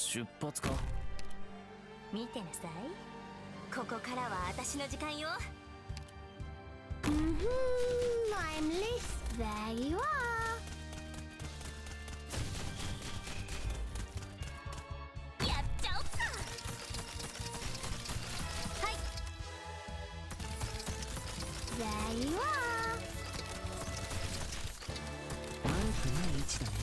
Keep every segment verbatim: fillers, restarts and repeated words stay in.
出発か。 見てなさい。ここからは私の時間よ。 うんふん、I'm list. There you are. やっちゃおっか。はい。 There you are. 悪くない位置だね。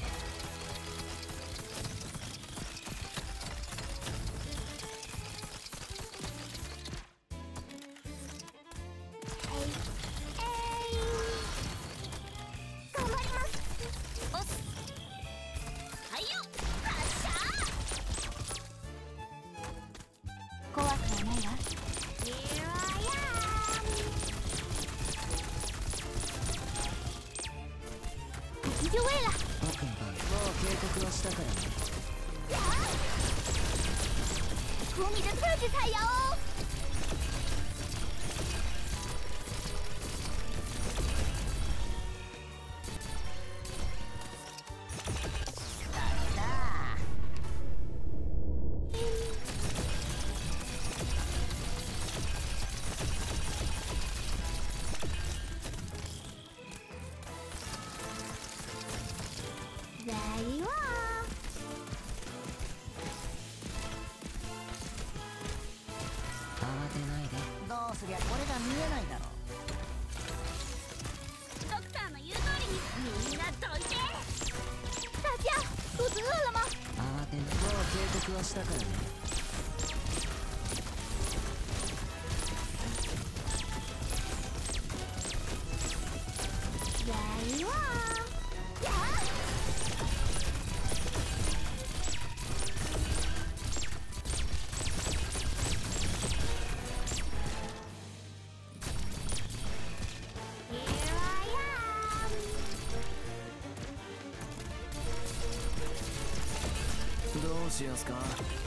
どうしやすか。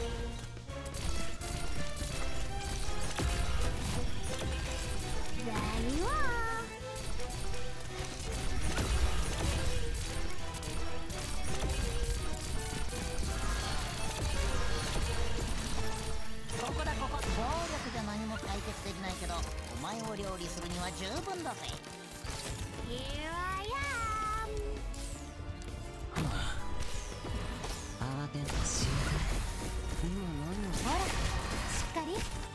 ここだここ。暴力じゃ何も解決できないけど、お前を料理するには十分だぜ。 Here I am. 慌てんとしよう。今何を。 ほら、しっかり。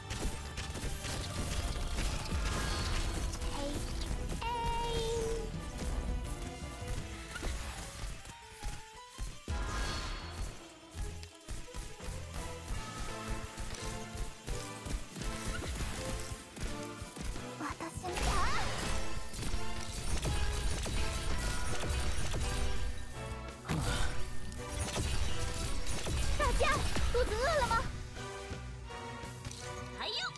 えいえい。私にさ。肚子饿了吗？ はいよ。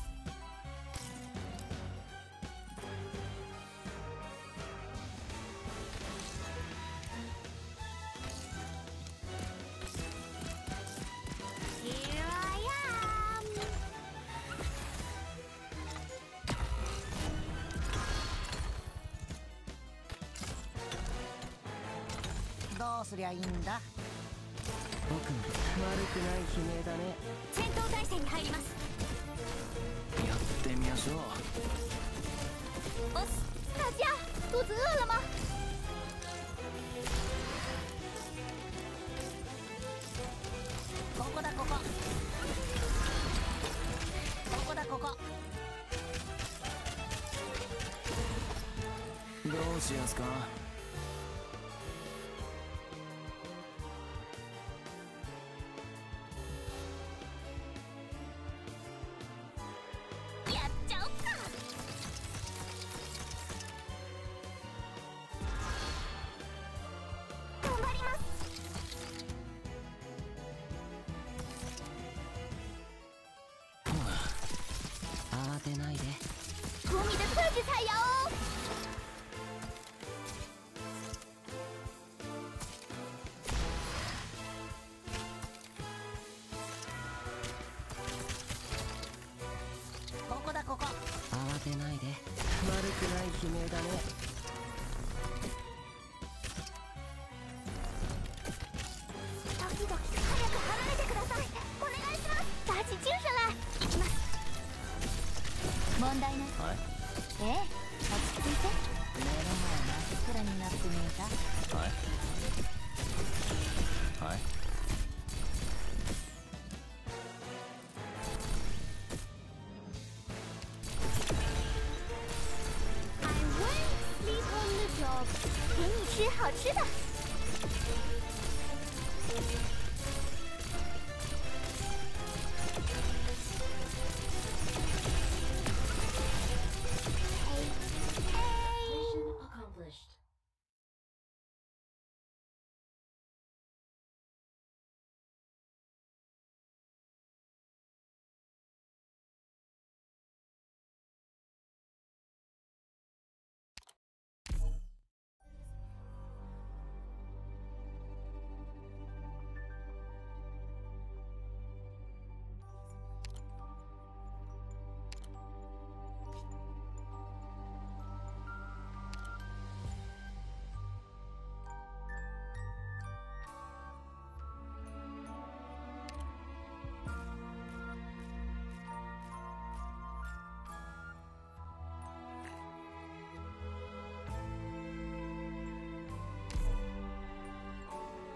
Here I am. どうすりゃいいんだ。 僕も悪くない悲鳴だね。 戦闘態勢に入ります。 やってみましょう。 ボス。 大家，肚子饿了吗？ ここだここ。ここだここ。 どうしやすか。慌てないで。 图你的特制菜肴哦。 ここだここ。 慌てないで。悪くない悲鳴だね。 ドキドキ早く離れてください。 問題ない。 はいええ、落ち着いて。 目の前真っ暗になってねえか。 はいはい I won't sleep on the job. 给你吃好吃的。